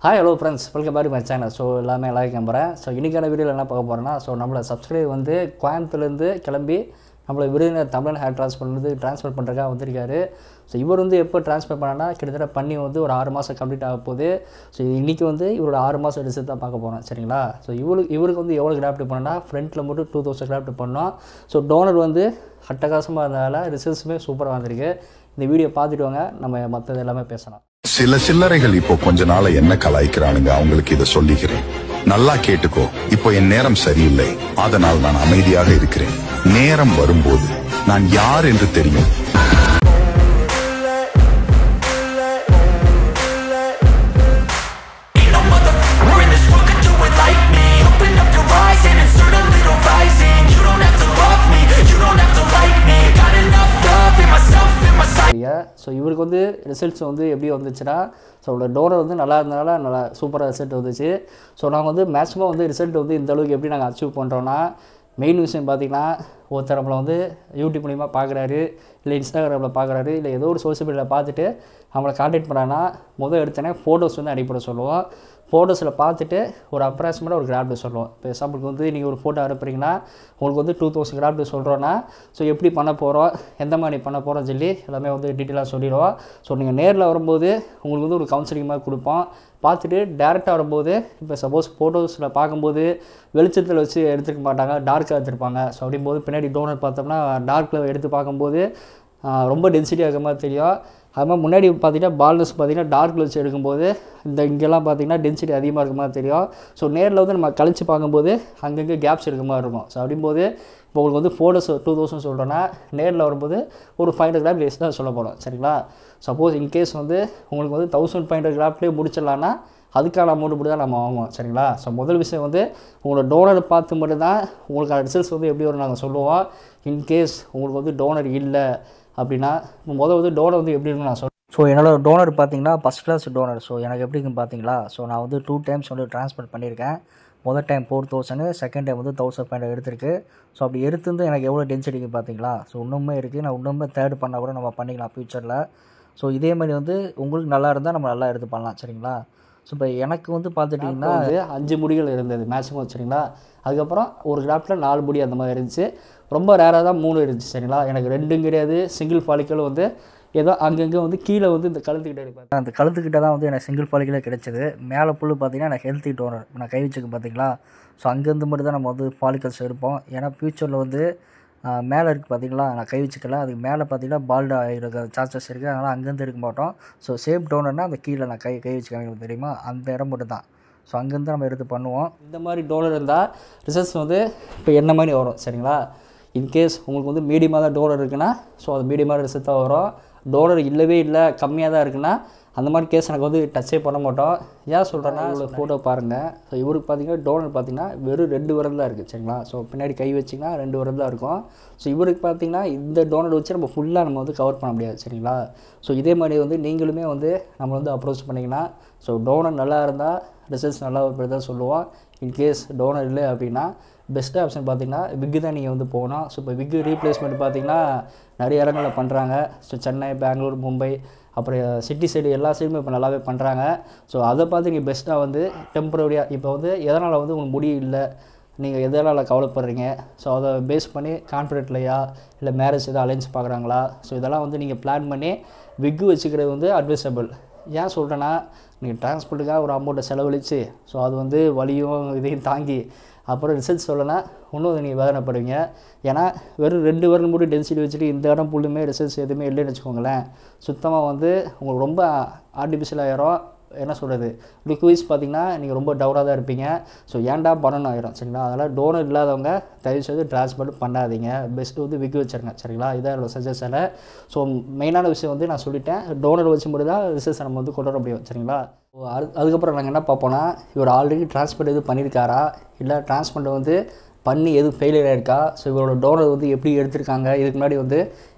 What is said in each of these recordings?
Hi hello friends, welcome back to my channel. So எல்லாமே like நம்புகிறேன். So இன்றைக்கான வீடியோவில் என்ன பார்க்க போகிறேன்னா, ஸோ நம்மளை சப்ஸ்கிரைப் வந்து கோயம்புத்தூர்லேருந்து கிளம்பி நம்மளை விருதுநகர் தமிழ் ஹேர் ட்ரான்ஸ்ஃபர் பண்ணுறதுக்காக வந்திருக்காரு. ஸோ இவர் வந்து எப்போ ட்ரான்ஸ்ஃபர் பண்ணான்னா கிட்டத்தட்ட பண்ணி வந்து ஒரு 6 மாதம் கம்ப்ளீட் ஆக போகுது. ஸோ இன்றைக்கி வந்து இவரோட 6 மாதம் ரிசல்ட் தான் பார்க்க போகிறோம், சரிங்களா? ஸோ இவருக்கு வந்து எவ்வளோ கிராஃப்ட் பண்ணோன்னா ஃப்ரண்ட்டில் மட்டும் 2000 கிராஃப்ட் பண்ணோம். ஸோ டோனர் வந்து அட்டகாசமாக இருந்ததால் ரிசல்ட்ஸுமே சூப்பராக வந்திருக்கு. இந்த வீடியோ பார்த்துட்டு வாங்க, நம்ம மற்றது எல்லாமே பேசலாம். சில சில்லறைகள் இப்போ கொஞ்ச நாள என்ன கலாய்க்கிறானுங்க, அவங்களுக்கு இதை சொல்லிக்கிறேன். நல்லா கேட்டுக்கோ. இப்போ என் நேரம் சரியில்லை, அதனால் நான் அமைதியாக இருக்கிறேன். நேரம் வரும்போது நான் யார் என்று தெரியும். ஸோ இவருக்கு வந்து ரிசல்ட்ஸ் வந்து எப்படி வந்துச்சுன்னா, ஸோ அவரோட டோனர் வந்து நல்லா இருந்தனால நல்லா சூப்பராக ரிசல்ட் வந்துச்சு. ஸோ நாங்கள் வந்து மேக்ஸிமம் வந்து ரிசல்ட் வந்து இந்த அளவுக்கு எப்படி நாங்கள் அச்சீவ் பண்ணுறோன்னா, மெயின் விஷயம் பார்த்திங்கன்னா, ஒருத்தர் நம்மளை வந்து யூடியூப் மூலிமா பார்க்குறாரு, இல்லை இன்ஸ்டாகிராமில் பார்க்குறாரு, இல்லை ஏதோ ஒரு சோஷியல் மீடியாவில் பார்த்துட்டு நம்மளை கான்டாக்ட் பண்ணான்னா எடுத்தோன்னே ஃபோட்டோஸ் வந்து அனுப்பிட சொல்லுவோம். ஃபோட்டோஸில் பார்த்துட்டு ஒரு அப்ராக்சிமேட்டாக ஒரு கிராஃப்ட் சொல்லுவோம். இப்போ எக்ஸாம்பிளுக்கு வந்து நீங்கள் ஒரு ஃபோட்டோ அனுப்புறீங்கன்னா உங்களுக்கு வந்து 2000 கிராஃப்ட் சொல்கிறோன்னா, ஸோ எப்படி பண்ண போகிறோம், எந்த மாதிரி பண்ண போகிறோம் சொல்லி எல்லாமே வந்து டீட்டெயிலாக சொல்லிடுவோம். ஸோ நீங்கள் நேரில் வரும்போது உங்களுக்கு வந்து ஒரு கவுன்சிலிங் மாதிரி கொடுப்போம். பார்த்துட்டு டேரெக்டாக வரும்போது, இப்போ சப்போஸ் ஃபோட்டோஸில் பார்க்கும்போது வெளிச்சத்தில் வச்சு எடுத்துக்க மாட்டாங்க, டார்க்காக எடுத்துருப்பாங்க. ஸோ அப்படிங்கும்போது பின்னாடி டோனர் பார்த்தோம்னா டார்க்கில் எடுத்து பார்க்கும்போது ரொம்ப டென்சிட்டியாக இருக்க மாதிரி தெரியும். அது மாதிரி முன்னாடி பார்த்திங்கன்னா பால்னஸ் பார்த்திங்கன்னா டார்க்கில் வச்சு எடுக்கும்போது இங்கெல்லாம் பார்த்திங்கன்னா டென்சிட்டி அதிகமாக இருக்க மாதிரி தெரியும். ஸோ நேரில் வந்து நம்ம கழிச்சு பார்க்கும்போது அங்கங்கே கேப்ஸ் இருக்க மாதிரி இருக்கும். ஸோ அப்படிங்கும்போது இப்போ உங்களுக்கு வந்து ஃபோட்டோஸ் 2000 சொல்கிறோன்னா, நேரில் வரும்போது ஒரு 500 கிராஃப்ட் லேஸ் தான் சொல்ல போகிறோம், சரிங்களா? சப்போஸ் இன்கேஸ் வந்து உங்களுக்கு வந்து 1500 கிராஃப்ட்லேயே முடிச்சிடலான்னா அதுக்கான அமௌண்ட் மட்டும் தான் நம்ம வாங்குவோம், சரிங்களா? ஸோ முதல் விஷயம் வந்து உங்களோட டோனர் பார்த்து மட்டும்தான் உங்களுக்கு ரிசல்ட்ஸ் வந்து எப்படி வரும் நாங்கள் சொல்லுவோம். இன்கேஸ் உங்களுக்கு வந்து டோனர் இல்லை அப்படின்னா முதல் வந்து டோனர் வந்து எப்படி இருக்குன்னு நான் சொல்கிறேன். ஸோ என்னோடய டோனர் பார்த்தீங்கன்னா ஃபஸ்ட் கிளாஸ் டோனர். ஸோ எனக்கு எப்படி இருக்குன்னு பார்த்தீங்களா, ஸோ நான் வந்து 2 டைம்ஸ் வந்து ட்ரான்ஸ்ஃபர் பண்ணியிருக்கேன். முதல் டைம் 4000, செகண்ட் டைம் வந்து 1500 எடுத்திருக்கு. ஸோ அப்படி எடுத்துருந்து எனக்கு எவ்வளோ டென்சிட்டிக்கு பார்த்தீங்களா, ஸோ இன்னுமே இருக்குது. நான் இன்னுமே தேர்ட் பண்ணால் கூட நம்ம பண்ணிக்கலாம் ஃப்யூச்சரில். ஸோ இதே மாதிரி வந்து உங்களுக்கு நல்லா இருந்தால் நம்ம நல்லா எடுத்து பண்ணலாம், சரிங்களா? ஸோ இப்போ எனக்கு வந்து பார்த்துட்டிங்கன்னா 5 முடிகள் இருந்தது மேக்ஸிமம், சரிங்களா? அதுக்கப்புறம் ஒரு கிராஃப்டில் 4 முடி அந்த மாதிரி இருந்துச்சு. ரொம்ப ரேராக தான் 3 இருந்துச்சு, சரிங்களா? எனக்கு 2 கிடையாது. சிங்கிள் ஃபாலிக்கல் வந்து ஏதோ அங்கங்கே வந்து கீழே வந்து இந்த கழுத்துக்கிட்ட இருப்பேன். அந்த கழுத்துக்கிட்ட தான் வந்து எனக்கு சிங்கிள் ஃபாலிக்கலே கிடைச்சது. மேலே புல் பார்த்திங்கன்னா எனக்கு ஹெல்த்தி டோனர் நான் கை வச்சுக்கு பார்த்தீங்களா. ஸோ அங்கேருந்து மட்டும் தான் நம்ம வந்து ஃபாலிக்கல்ஸ் எடுப்போம். ஏன்னா ஃப்யூச்சரில் வந்து மேலே இருக்குது பார்த்திங்களா, நான் கை வச்சுக்கலாம். அதுக்கு மேலே பார்த்திங்கன்னா பால்டு ஆகிருக்க சார்ஜஸ் இருக்குது, அதனால் அங்கேருந்து எடுக்க மாட்டோம். ஸோ சேஃப் டோனர்னால் அந்த கீழே நான் கை வச்சு காமிக்கணும் தெரியுமா, அந்த இடம் மட்டும் தான். ஸோ அங்கேருந்து நம்ம எடுத்து பண்ணுவோம். இந்த மாதிரி டோனர் இருந்தால் ரிசல்ட்ஸ் வந்து இப்போ என்ன மாதிரி வரும், சரிங்களா? இன்கேஸ் உங்களுக்கு வந்து மீடியமாக தான் டோனர் இருக்குன்னா, ஸோ அது மீடியமாக ரிசல்ட் தான் வரும். டோனர் இல்லவே இல்லை, கம்மியாக தான் இருக்குன்னா அந்த மாதிரி கேஸ் எனக்கு வந்து டச்சே பண்ண மாட்டோம். ஏன் சொல்கிறேன்னா, இவ்வளோ ஃபோட்டோ பாருங்கள். ஸோ இவருக்கு பார்த்திங்கன்னா டோனர் பார்த்திங்கன்னா வெறும் 2 விரல் தான் இருக்குது, சரிங்களா? ஸோ பின்னாடி கை வச்சிங்கன்னா 2 விரல் தான் இருக்கும். ஸோ இவருக்கு பார்த்திங்கன்னா இந்த டோனர் வச்சு நம்ம ஃபுல்லாக நம்ம வந்து கவர் பண்ண முடியாது, சரிங்களா? ஸோ இதே மாதிரி வந்து நீங்களுமே வந்து நம்ம வந்து அப்ரோச் பண்ணிங்கன்னா, ஸோ டோனர் நல்லா இருந்தால் ரிசல்ட்ஸ் நல்லா வருது தான் சொல்லுவோம். இன்கேஸ் டோனர் இல்லை அப்படின்னா பெஸ்ட் ஆப்ஷன் பார்த்திங்கன்னா விக்கு தான் நீங்கள் வந்து போகணும். ஸோ இப்போ விக்கு ரீப்ளேஸ்மெண்ட் பார்த்திங்கன்னா நிறைய இடங்களில் பண்ணுறாங்க. ஸோ சென்னை, பெங்களூர், மும்பை, அப்புறம் சிட்டி சைடு எல்லா சைடுமே இப்போ நல்லாவே பண்ணுறாங்க. ஸோ அதை பார்த்து நீங்கள் பெஸ்ட்டாக வந்து டெம்பரரியாக இப்போ வந்து எதனால் வந்து உங்களுக்கு முடி இல்லை, நீங்கள் எதனால் கவலைப்படுறீங்க, ஸோ அதை பேஸ் பண்ணி கான்ஃபிடென்ட்லையா இல்லை மேரேஜ் எதாவது அலைன்ஸ் பார்க்குறாங்களா, ஸோ இதெல்லாம் வந்து நீங்கள் பிளான் பண்ணி விக்கு வச்சுக்கிறது வந்து அட்வைசபிள். ஏன் சொல்கிறேன்னா, நீங்கள் டிரான்ஸ்போர்ட்டுக்காக ஒரு அமௌண்ட்டை செலவழித்து ஸோ அது வந்து வலியும் இதையும் தாங்கி அப்புறம் ரிசல்ட் சொல்லனா இன்னும் நீங்கள் வேதனைப்படுவீங்க. ஏன்னா வெறும் 2 விரல் மட்டும் டென்சிட்டி வச்சுட்டு இந்த இடம் புல்லுமே ரிசல்ட்ஸ் எதுவுமே இல்லைன்னு வச்சுக்கோங்களேன், சுத்தமாக வந்து உங்களுக்கு ரொம்ப ஆர்டிஃபிஷியல் ஆயிரும். என்ன சொல்கிறது, லிக்விட்ஸ் பார்த்திங்கன்னா நீங்கள் ரொம்ப டவுனாக தான் இருப்பீங்க. ஸோ ஏன்டா பண்ணணும் ஆயிரும், சரிங்களா? அதனால் டோனர் இல்லாதவங்க தயவுசெய்து ட்ரான்ஸ்போர்ட் பண்ணாதீங்க. பெஸ்ட்டு வந்து விக்கு வச்சுருங்க, சரிங்களா? இதான் என்னோட சஜஷனை. ஸோ மெயினான விஷயம் வந்து நான் சொல்லிட்டேன், டோனர் வச்சு மட்டும் தான் ரிசல்ட்ஸ் நம்ம வந்து கொண்டு வர முடியும், சரிங்களா? அதுக்கப்புறம் நாங்கள் என்ன பார்ப்போன்னா, இவர் ஆல்ரெடி டிரான்ஸ்போர்ட் எதுவும் பண்ணியிருக்காரா, இல்லை டிரான்ஸ்போர்ட் வந்து பண்ணி எதுவும் ஃபெயிலியர் ஆகிருக்கா, ஸோ இவரோட டோனர் வந்து எப்படி எடுத்திருக்காங்க, இதுக்கு முன்னாடி வந்து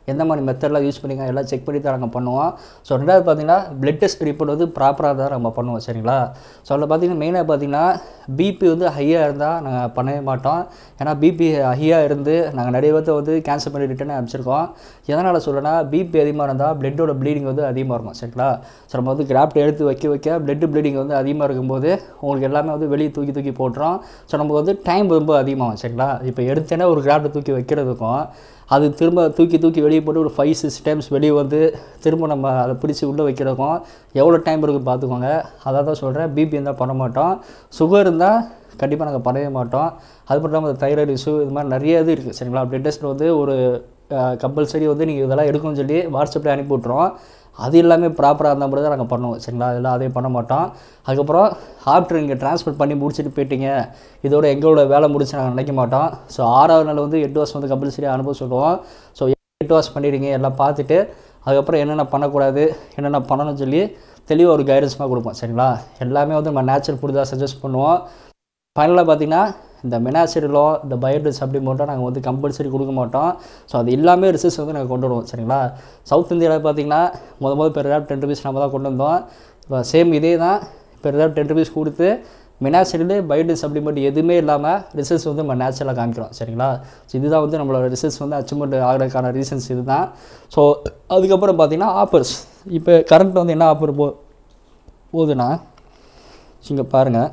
எந்த மாதிரி மெத்தட்லாம் யூஸ் பண்ணிங்க எல்லாம் செக் பண்ணி தான் நாங்கள் பண்ணுவோம். ஸோ ரெண்டாவது பார்த்தீங்கன்னா பிளட் டெஸ்ட் ரிப்போர்ட் வந்து ப்ராப்பராக தான் நம்ம பண்ணுவோம் சரிங்களா. ஸோ அதில் பார்த்தீங்கன்னா மெயினாக பார்த்தீங்கன்னா பிபி வந்து ஹையாக இருந்தால் நாங்கள் பண்ணவே மாட்டோம். ஏன்னா பிபி ஹையாக இருந்து நாங்கள் நிறைய பேர்த்த வந்து கேன்சல் பண்ணி ரிட்டர்னே அனுப்பிச்சிருக்கோம். எதனால் சொல்கிறேன்னா பிபி அதிகமாக இருந்தால் பிளட்டோட ப்ளீடிங் வந்து அதிகமாக இருக்கும் சரிங்களா. ஸோ நம்ம வந்து கிராஃப்ட் எடுத்து வைக்க பிளட் ப்ளீடிங் வந்து அதிகமாக இருக்கும்போது உங்களுக்கு எல்லாமே வந்து வெளியே தூக்கி போட்டுரும். ஸோ நமக்கு வந்து டைம் ரொம்ப அதிகமாகும் சரிங்களா. இப்போ எடுத்தேன்னா ஒரு கிராஃப்ட்டை தூக்கி வைக்கிறதுக்கும் அது திரும்ப தூக்கி வெளியே போட்டு ஒரு 5-6 டைம்ஸ் வெளியே வந்து திரும்ப நம்ம அதை பிடிச்சி உள்ளே வைக்கிறதுக்கும் எவ்வளோ டைம் இருக்குது பார்த்துக்கோங்க. அதான் தான் சொல்கிறேன், பிபி இருந்தால் பண்ண மாட்டோம். சுகர் இருந்தால் கண்டிப்பாக நாங்கள் பண்ணவே மாட்டோம். அது மட்டும் இல்லாமல் தைராய்டு இஷ்யூ இது மாதிரி நிறைய இது இருக்குது சரிங்களா. பிளட் டெஸ்ட் வந்து ஒரு கம்பல்சரி வந்து நீங்கள் இதெல்லாம் எடுக்கணும்னு சொல்லி வாட்ஸ்அப்பில் அனுப்பி விட்ருவோம். அது எல்லாமே ப்ராப்பராக இருந்தால் மட்டும் தான் நாங்கள் பண்ணுவோம் சரிங்களா. அதெல்லாம் அதையும் பண்ண மாட்டோம். அதுக்கப்புறம் ஆஃப்டர் நீங்கள் ட்ரான்ஸ்ஃபர் பண்ணி முடிச்சுட்டு போயிட்டீங்க, இதோட எங்களோட வேலை முடிச்சு நாங்கள் நினைக்க மாட்டோம். ஸோ 6வது நாள் வந்து 8 வாஷ் வந்து கம்பல்சரியாக அனுப்ப சொல்லுவோம். ஸோ 8 வாஷ் பண்ணிடுங்க எல்லாம் பார்த்துட்டு அதுக்கப்புறம் என்னென்ன பண்ணக்கூடாது என்னென்ன பண்ணணும்னு சொல்லி தெளிவாக ஒரு கைடன்ஸ்மாக கொடுப்போம் சரிங்களா. எல்லாமே வந்து நம்ம நேச்சுரல் ஃபுட் தான் சஜஸ்ட் பண்ணுவோம். ஃபைனலாக பார்த்தீங்கன்னா இந்த மெனாசிரிலோ இந்த பயோடிஸ் அப்படி மட்டும் நாங்கள் வந்து கம்பல்சரி கொடுக்க மாட்டோம். ஸோ அது எல்லாமே ரிசல்ட்ஸ் வந்து நாங்கள் கொண்டு வருவோம் சரிங்களா. சவுத் இந்தியாவில் பார்த்தீங்கன்னா முதல் பெர் ரேப் 10 rupees நம்ம தான் கொண்டு வந்தோம். இப்போ சேம் இதே தான் பெர் ரேப் 10 rupees கொடுத்து மெனாசிரில் பயோடிஸ் அப்படி மட்டும் எதுவுமே இல்லாமல் ரிசல்ட்ஸ் வந்து நம்ம நேச்சுரலாக காமிக்கிறோம் சரிங்களா. ஸோ இதுதான் வந்து நம்மளோட ரிசல்ட்ஸ் வந்து அச்சீவ்மெண்ட் ஆகிறதுக்கான ரீசன்ஸ் இது தான். ஸோ அதுக்கப்புறம் பார்த்தீங்கன்னா ஆஃபர்ஸ் இப்போ கரண்ட் வந்து என்ன ஆஃபர் போகுதுன்னா இங்கே பாருங்கள்.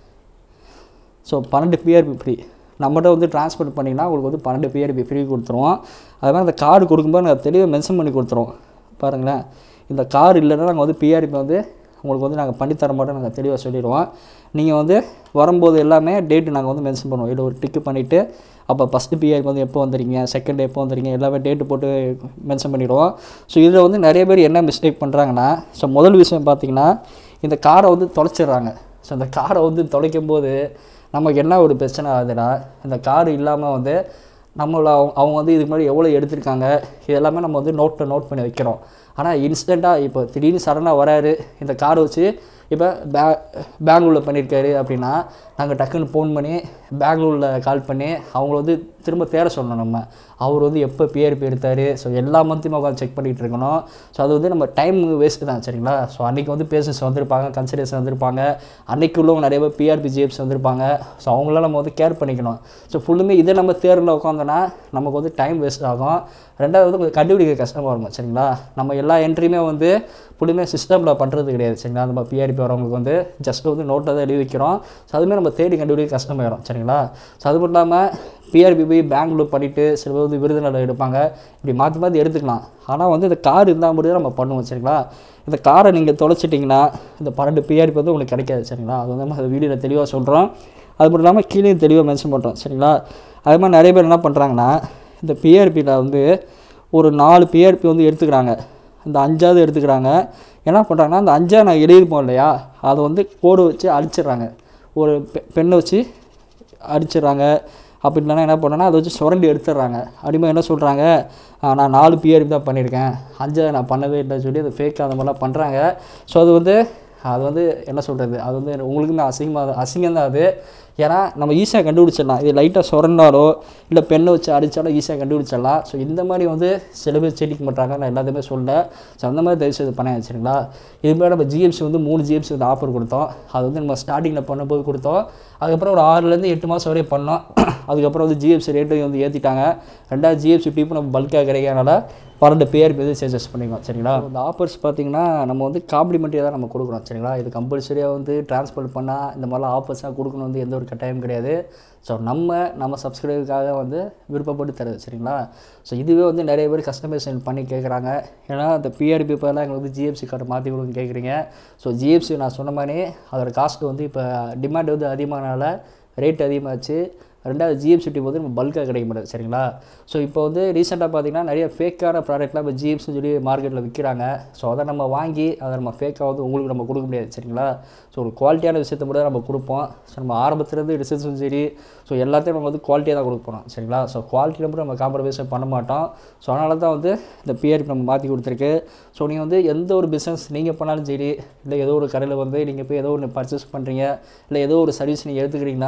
ஸோ 12 PRP ஃப்ரீ நம்மகிட்ட வந்து ட்ரான்ஸ்போர்ட் பண்ணிங்கன்னா உங்களுக்கு வந்து 12 PRP ஃப்ரீ கொடுத்துருவோம். அது மாதிரி அந்த கார்டு கொடுக்கும்போது நாங்கள் தெளிவாக மென்ஷன் பண்ணி கொடுத்துருவோம். பாருங்களேன், இந்த கார்டு இல்லைன்னா நாங்கள் வந்து PRP வந்து உங்களுக்கு வந்து நாங்கள் பண்ணித்தர மாட்டோம் நாங்கள் தெளிவாக சொல்லிடுவோம். நீங்கள் வந்து வரும்போது எல்லாமே டேட்டு நாங்கள் வந்து மென்ஷன் பண்ணுவோம். இதில் ஒரு டிக்கு பண்ணிவிட்டு அப்போ ஃபஸ்ட்டு PRP வந்து எப்போ வந்துடுறீங்க, செகண்ட் எப்போ வந்துடுறீங்க எல்லாமே டேட்டு போட்டு மென்ஷன் பண்ணிவிடுவோம். ஸோ இதில் வந்து நிறைய பேர் என்ன மிஸ்டேக் பண்ணுறாங்கன்னா, ஸோ முதல் விஷயம் பார்த்திங்கன்னா இந்த காரை வந்து தொலைச்சிடுறாங்க. ஸோ இந்த காரை வந்து தொலைக்கும் போது நமக்கு என்ன ஒரு பிரச்சனை ஆகுதுன்னா, இந்த கார் இல்லாமல் வந்து நம்மளை அவங்க வந்து இதுக்கு முன்னாடி எவ்வளோ எடுத்திருக்காங்க இதெல்லாமே நம்ம வந்து நோட் பண்ணி வைக்கிறோம். ஆனால் இன்ஸ்டண்ட்டாக இப்போ திடீர்னு சடனாக வராரு இந்த காரை வச்சு இப்போ பெங்களூரில் பண்ணியிருக்காரு அப்படின்னா நாங்கள் டக்குன்னு ஃபோன் பண்ணி பெங்களூரில் கால் பண்ணி அவங்கள வந்து திரும்ப தேட சொல்லணும். நம்ம அவர் வந்து எப்போ PRP எடுத்தார், ஸோ எல்லா மந்த்தையும் உட்காந்து செக் பண்ணிகிட்டு இருக்கணும். ஸோ அது வந்து நம்ம டைம் வேஸ்ட்டு தான் சரிங்களா. ஸோ அன்றைக்கி வந்து பேஷன்ஸ் வந்திருப்பாங்க, கன்சல்டேஷன் வந்திருப்பாங்க, அன்றைக்கி உள்ளவங்க நிறைய பேர் PRP GFs வந்திருப்பாங்க. ஸோ அவங்களாம் நம்ம வந்து கேர் பண்ணிக்கணும். ஸோ ஃபுல்லுமே இதை நம்ம தேர்வில் உட்காந்தோன்னா நமக்கு வந்து டைம் வேஸ்ட் ஆகும். ரெண்டாவது வந்து கொஞ்சம் கண்டுபிடிக்க கஷ்டமாக இருக்கும் சரிங்களா. நம்ம எல்லா என்ட்ரியுமே வந்து ஃபுல்லுமே சிஸ்டமில் பண்ணுறது கிடையாது சரிங்களா. நம்ம PRP வரவங்களுக்கு வந்து ஜஸ்ட் வந்து நோட்டில் தான் எழுதி வைக்கிறோம். ஸோ அதுமாதிரி நம்ம தேடி கண்டுபிடிக்க கஷ்டமாயிடும் சரிங்களா. ஸோ அது மட்டும் இல்லாமல் PRP போய் பெங்களூர் பண்ணிவிட்டு சில பேர் வந்து விருதுநகர் எடுப்பாங்க, இப்படி மாற்றி எடுத்துக்கலாம். ஆனால் வந்து இந்த கார் இருந்தால் மட்டும் தான் நம்ம பண்ணுவோம் சரிங்களா. இந்த காரை நீங்கள் தொலைச்சிட்டிங்கன்னா இந்த 12 PRP வந்து உங்களுக்கு கிடைக்காது சரிங்களா. அது வந்து நம்ம அந்த வீடியோவில் தெளிவாக சொல்கிறோம். அது மட்டும் இல்லாமல் கீழே தெளிவாக மென்ஷன் பண்ணுறோம் சரிங்களா. அது மாதிரி நிறைய பேர் என்ன பண்ணுறாங்கன்னா, இந்த PRPயில் வந்து ஒரு 4 PRP வந்து எடுத்துக்கிறாங்க, இந்த 5ஆவது எடுத்துக்கிறாங்க. என்ன பண்ணுறாங்கன்னா அந்த 5ஆக நான் எழுதியிருப்போம் இல்லையா, அதை வந்து கோடு வச்சு அடிச்சிடுறாங்க, ஒரு பெண்ணை வச்சு அடிச்சிடுறாங்க. அப்படி இல்லைனா என்ன பண்ணேன்னா அதை வச்சு சுரண்டி எடுத்துடுறாங்க. அப்படிமா என்ன சொல்கிறாங்க, நான் 4 PRP தான் பண்ணியிருக்கேன், 5 நான் பண்ணவே இல்லைன்னு சொல்லி அது ஃபேக் அந்த மாதிரிலாம் பண்ணுறாங்க. ஸோ அது வந்து என்ன சொல்கிறது, அது வந்து உங்களுக்குமே அசிங்கம் தான் அது. ஏன்னா நம்ம ஈஸியாக கண்டுபிடிச்சிடலாம், இது லைட்டாக சுரண்டாலோ இல்லை பெண்ணை வச்சு அடித்தாலோ ஈஸியாக கண்டுபிடிச்சிடலாம். ஸோ இந்த மாதிரி வந்து சில பேர் செடிக்க மாட்டாங்க, நான் எல்லாத்தையுமே சொல்ல. ஸோ அந்த மாதிரி தயவுசெய்து பண்ண வச்சுருங்களா. இதுமாதிரி நம்ம GFs வந்து 3 GFs வந்து ஆஃபர் கொடுத்தோம். அது வந்து நம்ம ஸ்டார்டிங்கில் பண்ணும்போது கொடுத்தோம். அதுக்கப்புறம் ஒரு 6லேருந்து 8 மாதம் வரையும் பண்ணோம். அதுக்கப்புறம் வந்து GFs ரேட்டையும் வந்து ஏற்றிட்டாங்க. 2வது GFs இப்போ நம்ம பல்காக கிடைக்கிறனால 12 PRP வந்து சேஞ்சஸ் பண்ணிக்கலாம் சரிங்களா. இந்த ஆஃபர்ஸ் பார்த்திங்கன்னா நம்ம வந்து காம்ப்ளிமெண்ட்ரியாக தான் நம்ம கொடுக்குறோம் சரிங்களா. இது கம்பல்சரியாக வந்து ட்ரான்ஸ்போர்ட் பண்ணால் இந்த மாதிரிலாம் ஆஃபர்ஸாக கொடுக்கணும் வந்து எந்த ஒரு கட்டாயம் கிடையாது. ஸோ நம்ம சப்ஸ்கிரைபருக்காக வந்து விருப்பப்பட்டு தருது சரிங்களா. ஸோ இதுவே வந்து நிறைய பேர் கஸ்டமைசேஷன் பண்ணி கேட்குறாங்க. ஏன்னா அந்த PRP இப்போலாம் எங்களுக்கு வந்து GFC கார்டு மாற்றி கொடுங்க கேட்குறீங்க. ஸோ GFC நான் சொன்ன மாதிரி அதோட காஸ்ட்டு வந்து இப்போ டிமாண்ட் வந்து அதிகமானால ரேட் அதிகமாகிடுச்சு. 2வது GFC வந்து நம்ம பல்காக கிடைக்க மாட்டேது சரிங்களா. ஸோ இப்போ வந்து ரீசெண்டாக பார்த்திங்கன்னா நிறைய ஃபேக்கான ப்ராடக்ட்லாம் இப்போ GFSன்னு சொல்லி மார்க்கெட்டில் விற்கிறாங்க. ஸோ அதை நம்ம வாங்கி அதை நம்ம ஃபேக்காக வந்து உங்களுக்கு நம்ம கொடுக்க முடியாது சரிங்களா. ஸோ ஒரு குவாலிட்டியான விஷயத்தை மட்டும் தான் நம்ம கொடுப்போம். ஸோ நம்ம ஆரம்பத்துலேருந்து ரிசர்ச்சும் சரி ஸோ எல்லாத்தையும் நம்ம வந்து குவாலிட்டியாக தான் கொடுக்க போகிறோம் சரிங்களா. ஸோ குவாலிட்டியில் மட்டும் நம்ம காம்ப்ரமைஸ் பண்ண மாட்டோம். ஸோ அதனால தான் வந்து இந்த PRP நம்ம மாற்றி கொடுத்துருக்கு. ஸோ நீங்கள் வந்து எந்த ஒரு பிஸ்னஸ் நீங்கள் பண்ணாலும் சரி, இல்லை ஏதோ ஒரு கடையில் வந்து நீங்கள் போய் ஏதோ ஒன்று பர்ச்சேஸ் பண்ணுறீங்க, இல்லை ஏதோ ஒரு சர்வீஸ் நீங்கள் எடுத்துக்கிறீங்கன்னா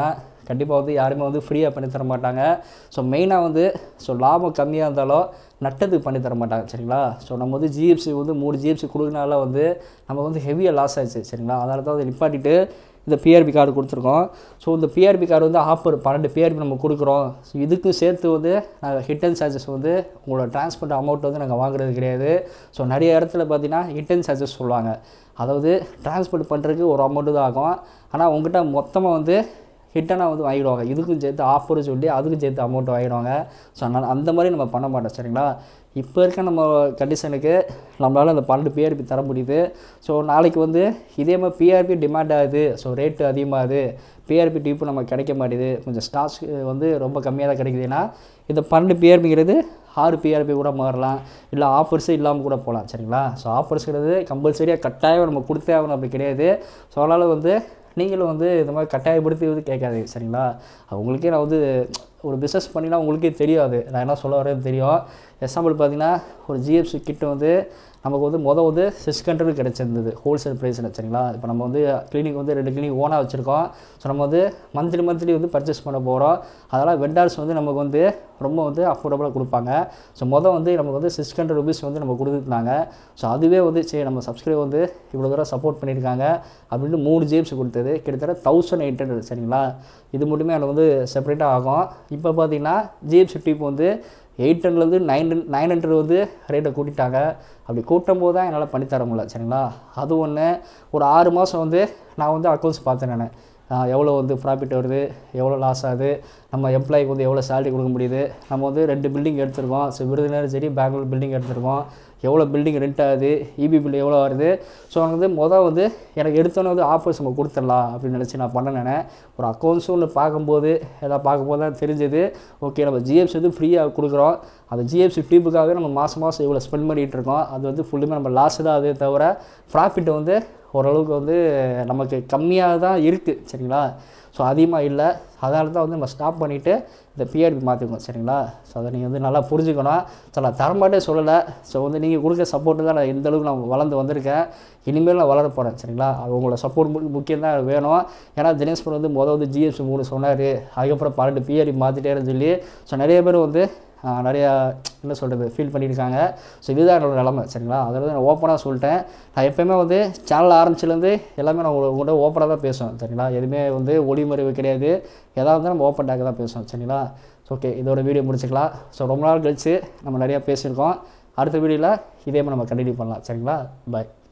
கண்டிப்பாக வந்து யாருமே வந்து ஃப்ரீயாக பண்ணி தர மாட்டாங்க. ஸோ மெயினாக வந்து லாபம் கம்மியாக இருந்தாலும் நட்டத்துக்கு பண்ணி தர மாட்டாங்க சரிங்களா. ஸோ நம்ம வந்து ஜிஎஃப்சி வந்து 3 ஜிஎஃப்சி கொடுக்கனால வந்து நம்ம வந்து ஹெவியாக லாஸ் ஆயிடுச்சு சரிங்களா. அதனால தான் வந்து நிப்பாட்டிட்டு இந்த பிஆர்பி கார்டு கொடுத்துருக்கோம். ஸோ இந்த பிஆர்பி கார்டு வந்து ஆஃபர் 12 பிஆர்பி நம்ம கொடுக்குறோம். ஸோ இதுக்கும் சேர்த்து வந்து நாங்கள் ஹிட் அண்ட் சார்ஜஸ் வந்து உங்களோட டிரான்ஸ்போர்ட் அமௌண்ட் வந்து நாங்கள் வாங்குறது கிடையாது. ஸோ நிறைய இடத்துல பார்த்தீங்கன்னா ஹிட் அண்ட் சார்ஜஸ் சொல்லுவாங்க. அதாவது டிரான்ஸ்போர்ட் பண்ணுறதுக்கு ஒரு அமௌண்ட்டு தான் ஆகும். ஆனால் உங்கள்கிட்ட மொத்தமாக வந்து ஹிட்டனாக வந்து வாங்கிடுவாங்க. இதுக்கும் சேர்த்து ஆஃபர் சொல்லி அதுக்கும் சேர்த்து அமௌண்ட் வாங்கிடுவாங்க. ஸோ அதனால் அந்த மாதிரி நம்ம பண்ண மாட்டோம் சரிங்களா. இப்போ இருக்க நம்ம கண்டிஷனுக்கு நம்மளால் அந்த 12 பிஆர்பி தர முடியுது. ஸோ நாளைக்கு வந்து இதே மாதிரி பிஆர்பி டிமாண்ட் ஆகுது, ஸோ ரேட்டு அதிகமாகுது, பிஆர்பி டிப்பு நமக்கு கிடைக்க மாட்டேது, கொஞ்சம் ஸ்டாக்ஸ் வந்து ரொம்ப கம்மியாக தான் கிடைக்குதுன்னா இந்த 12 பிஆர்பிங்கிறது 6 பிஆர்பி கூட மாறலாம், இல்லை ஆஃபர்ஸே இல்லாமல் கூட போகலாம் சரிங்களா. ஸோ ஆஃபர்ஸ்ங்கிறது கம்பல்சரியாக கட்டாயம் நம்ம கொடுத்தே ஆகணும் அப்படி கிடையாது. ஸோ அதனால் வந்து நீங்களும் வந்து இந்த மாதிரி கட்டாயப்படுத்தி வந்து கேட்காதீங்க சரிங்களா. உங்களுக்கே நான் வந்து ஒரு பிஸ்னஸ் பண்ணினா உங்களுக்கே தெரியாது நான் என்ன சொல்ல வரேன்னு தெரியும். எக்ஸாம்பிள் பார்த்தீங்கன்னா ஒரு ஜிஎஃப்சி கிட்ட வந்து நமக்கு வந்து வந்து 600 கிடச்சிருந்தது ஹோல்சேல் ப்ரைஸில் சரிங்களா. இப்போ நம்ம வந்து கிளினிக் வந்து 2 கிளினிக் ஓனாக வச்சுருக்கோம். ஸோ நம்ம வந்து மந்த்லி வந்து பர்ச்சேஸ் பண்ண போகிறோம். அதனால் வெண்டார்ஸ் வந்து நமக்கு வந்து ரொம்ப வந்து அஃபோர்டபுளாக கொடுப்பாங்க. ஸோ வந்து நமக்கு வந்து 600 rupees வந்து நம்ம கொடுத்துருந்தாங்க. ஸோ அதுவே வந்து சரி நம்ம சப்ஸ்கிரைப் வந்து இவ்வளோ தூரம் சப்போர்ட் பண்ணியிருக்காங்க அப்படின்ட்டு 3 ஜிஎஃப்சி கொடுத்தது கிட்டத்தட்ட 1800 சரிங்களா. இது மட்டுமே எனக்கு வந்து செப்பரேட்டாக ஆகும். இப்போ பார்த்தீங்கன்னா ஜிஎஃப்சி டிப் வந்து 800லேருந்து 900 வந்து ரேட்டை கூட்டிட்டாங்க. அப்படி கூட்டும் போது தான் என்னால் பண்ணித்தர முடியல சரிங்களா. அது ஒன்று. ஒரு 6 மாதம் வந்து நான் வந்து அக்கௌண்ட்ஸ் பார்த்தேன். நான் எவ்வளோ வந்து ப்ராஃபிட் வருது, எவ்வளோ லாஸ் ஆகுது, நம்ம எம்ப்ளாய்க்கு வந்து எவ்வளோ சேலரி கொடுக்க முடியுது, நம்ம வந்து 2 பில்டிங் எடுத்துருக்கோம். ஸோ விருதுநகர் சரி பெங்களூர் பில்டிங் எடுத்துருக்கோம், எவ்வளோ பில்டிங் ரெண்ட் ஆகுது, இபி பில் எவ்வளோ வருது. ஸோ வந்து வந்து எனக்கு எடுத்தோன்னே வந்து ஆஃபர்ஸ் நம்ம கொடுத்துடலாம் அப்படின்னு நினச்சி நான் பண்ணினேன். ஒரு அக்கௌண்ட்ஸும் ஒன்று பார்க்கும்போது தான் தெரிஞ்சது ஓகே நம்ம ஜிஎஃப்சி வந்து ஃப்ரீயாக கொடுக்குறோம். அந்த ஜிஎஃப்சி டிப்புக்காகவே நம்ம மாதம் இவ்வளோ ஸ்பெண்ட் பண்ணிகிட்டு இருக்கோம். அது வந்து ஃபுல்லுமே நம்ம லாஸ் தான் அதே தவிர ப்ராஃபிட் வந்து ஓரளவுக்கு வந்து நமக்கு கம்மியாக தான் இருக்குது சரிங்களா. ஸோ அதிகமாக இல்லை. அதனால தான் வந்து நம்ம ஸ்டாப் பண்ணிவிட்டு இந்த பிஆர்பி மாற்றிக்கணும் சரிங்களா. ஸோ அதை நீங்கள் வந்து நல்லா புரிஞ்சுக்கணும். ஸோ நான் தரமாட்டே சொல்லலை. ஸோ வந்து நீங்கள் கொடுக்க சப்போர்ட்டு தான் நான் எந்தளவுக்கு நான் வளர்ந்து வந்திருக்கேன். இனிமேல் நான் வளர போகிறேன் சரிங்களா. உங்களோட சப்போர்ட் முக்கியம் தான் வேணும். ஏன்னா தினேஷ்வர் வந்து வந்து ஜிஎஃப்சி 3 சொன்னார், அதுக்கப்புறம் 12 பிஆர்பி மாற்றிட்டேன்னு சொல்லி ஸோ நிறைய பேர் வந்து நிறையா என்ன சொல்கிறது ஃபீல் பண்ணியிருக்காங்க. ஸோ இதுதான் என்னோடய நிலமை சரிங்களா. அதில் நான் ஓப்பனாக சொல்லிட்டேன். நான் எப்போயுமே வந்து சேனல் ஆரம்பிச்சிலேருந்து எல்லாமே நான் உங்கள்கிட்ட ஓப்பனாக தான் பேசுவேன் சரிங்களா. எதுவுமே வந்து ஒளிமறைவு கிடையாது. எதாவது வந்து நம்ம ஓப்பன் டாக் தான் பேசுவோம் சரிங்களா. ஓகே இதோட வீடியோ முடிச்சுக்கலாம். ஸோ ரொம்ப நாள் கழிச்சு நம்ம நிறையா பேசியிருக்கோம். அடுத்த வீடியோவில் இதே மாதிரி நம்ம கண்டினியூ பண்ணலாம் சரிங்களா. பாய்.